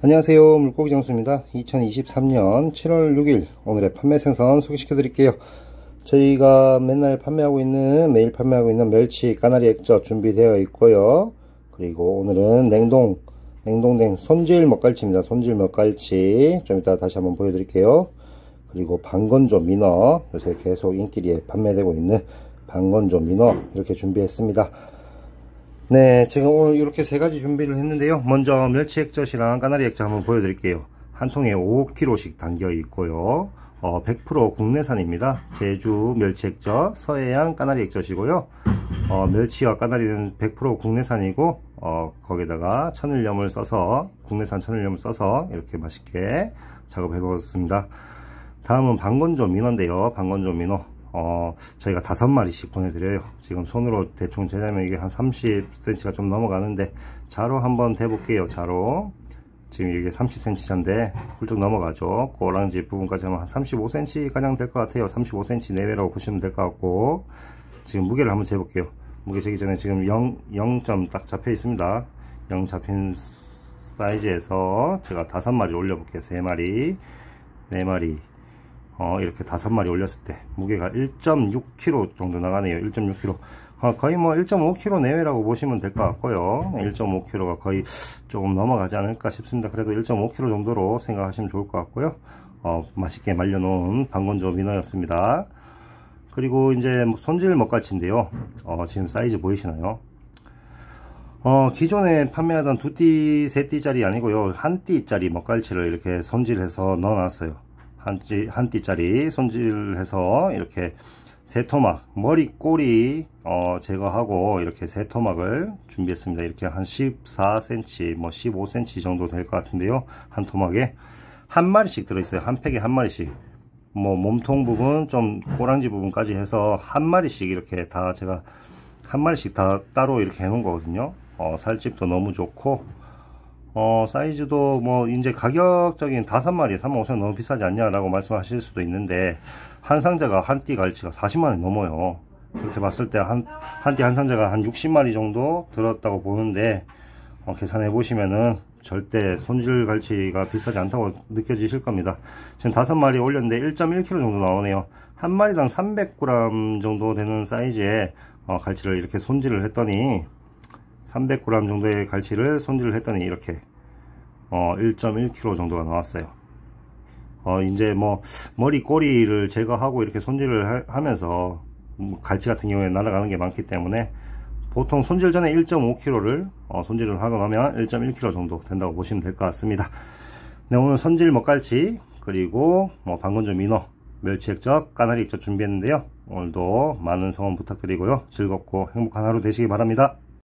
안녕하세요, 물고기 장수입니다. 2023년 7월 6일 오늘의 판매 생선 소개시켜 드릴게요. 저희가 맨날 매일 판매하고 있는 멸치, 까나리 액젓 준비되어 있고요. 그리고 오늘은 냉동된 손질 먹갈치입니다. 손질 먹갈치 좀 이따 다시 한번 보여드릴게요. 그리고 방건조 민어, 요새 계속 인기리에 판매되고 있는 방건조 민어 이렇게 준비했습니다. 네, 지금 오늘 이렇게 세 가지 준비를 했는데요. 먼저 멸치 액젓이랑 까나리 액젓 한번 보여드릴게요. 한 통에 5kg씩 담겨 있고요. 100% 국내산입니다. 제주 멸치 액젓, 서해안 까나리 액젓이고요. 멸치와 까나리는 100% 국내산이고, 거기다가 천일염을 써서, 국내산 천일염을 써서 이렇게 맛있게 작업해 놓았습니다. 다음은 방건조 민어인데요. 방건조 민어. 저희가 5마리씩 보내드려요. 지금 손으로 대충 재자면 이게 한 30cm가 좀 넘어가는데, 자로 한번 대볼게요. 자로. 지금 이게 30cm인데, 훌쩍 넘어가죠. 꼬랑지 부분까지 하면 한 35cm 가량 될 것 같아요. 35cm 내외라고 보시면 될 것 같고, 지금 무게를 한번 재볼게요. 무게 재기 전에 지금 0점 딱 잡혀 있습니다. 0 잡힌 사이즈에서 제가 5마리 올려볼게요. 3마리, 4마리. 이렇게 5마리 올렸을 때 무게가 1.6kg 정도 나가네요. 1.6kg. 거의 뭐 1.5kg 내외라고 보시면 될 것 같고요. 1.5kg가 거의 조금 넘어가지 않을까 싶습니다. 그래도 1.5kg 정도로 생각하시면 좋을 것 같고요. 맛있게 말려놓은 방건조 민어였습니다. 그리고 이제 손질 먹갈치인데요. 지금 사이즈 보이시나요? 기존에 판매하던 2띠, 3띠짜리 아니고요. 1띠짜리 먹갈치를 이렇게 손질해서 넣어놨어요. 한 띠짜리 손질해서 이렇게 3토막, 머리, 꼬리 제거하고 이렇게 3토막을 준비했습니다. 이렇게 한 14cm, 뭐 15cm 정도 될 것 같은데요. 한 토막에 한 마리씩 들어있어요. 한 팩에 한 마리씩. 뭐 몸통 부분, 좀 꼬랑지 부분까지 해서 한 마리씩 이렇게 다 제가 한 마리씩 다 따로 이렇게 해놓은 거거든요. 살집도 너무 좋고, 사이즈도 뭐 이제 가격적인 5마리에 35,000원 너무 비싸지 않냐 라고 말씀하실 수도 있는데, 한 상자가 한 띠 갈치가 40만원이 넘어요. 그렇게 봤을 때 한 띠 한 상자가 한 60마리 정도 들었다고 보는데, 계산해 보시면은 절대 손질 갈치가 비싸지 않다고 느껴지실 겁니다. 지금 5마리 올렸는데 1.1kg 정도 나오네요. 한 마리당 300g 정도 되는 사이즈의 갈치를 이렇게 손질을 했더니, 300g 정도의 갈치를 손질을 했더니 이렇게 1.1kg 정도가 나왔어요. 이제 뭐 머리 꼬리를 제거하고 이렇게 손질을 하면서 갈치 같은 경우에 날아가는 게 많기 때문에 보통 손질 전에 1.5kg를 손질을 하고 나면 1.1kg 정도 된다고 보시면 될 것 같습니다. 네, 오늘 손질 먹갈치, 그리고 뭐 방건조 민어, 멸치 액젓, 까나리 액젓 준비했는데요. 오늘도 많은 성원 부탁드리고요. 즐겁고 행복한 하루 되시기 바랍니다.